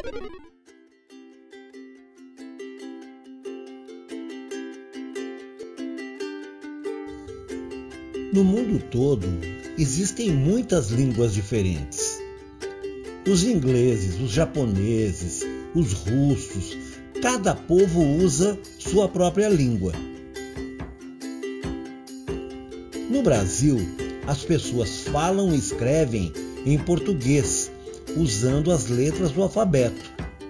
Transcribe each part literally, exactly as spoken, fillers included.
No mundo todo, existem muitas línguas diferentes. Os ingleses, os japoneses, os russos, cada povo usa sua própria língua. No Brasil, as pessoas falam e escrevem em português, usando as letras do alfabeto.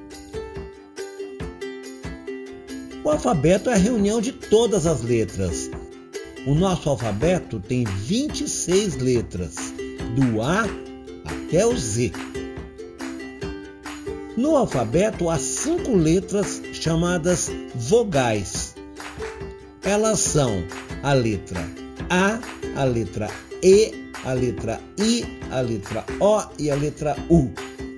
O alfabeto é a reunião de todas as letras. O nosso alfabeto tem vinte e seis letras, do A até o Z. No alfabeto há cinco letras chamadas vogais. Elas são a letra A, a letra E, a letra I, a letra O e a letra U.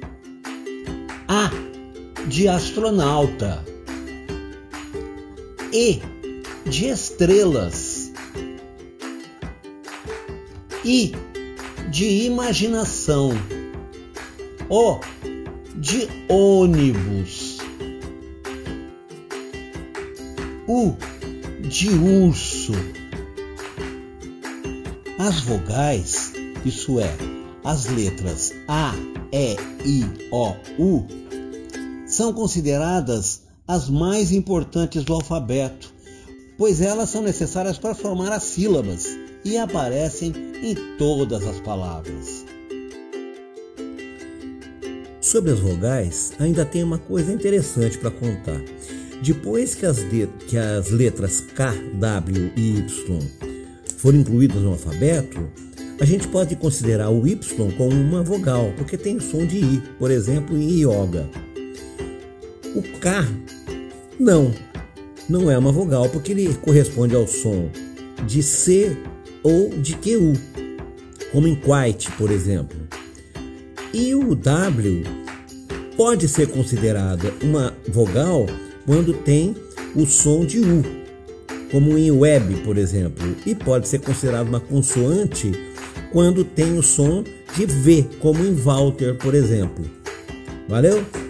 A de astronauta. E de estrelas. I de imaginação. O de ônibus. U de urso. As vogais, isso é, as letras A, E, I, O, U, são consideradas as mais importantes do alfabeto, pois elas são necessárias para formar as sílabas e aparecem em todas as palavras. Sobre as vogais, ainda tem uma coisa interessante para contar. Depois que as, de, que as letras K, W e Y forem incluídas no alfabeto, a gente pode considerar o Y como uma vogal, porque tem o som de I, por exemplo, em yoga. O K, não, não é uma vogal, porque ele corresponde ao som de C ou de Q U, como em quite, por exemplo. E o W pode ser considerada uma vogal quando tem o som de U, como em web, por exemplo, e pode ser considerado uma consoante quando tem o som de V, como em Walter, por exemplo. Valeu?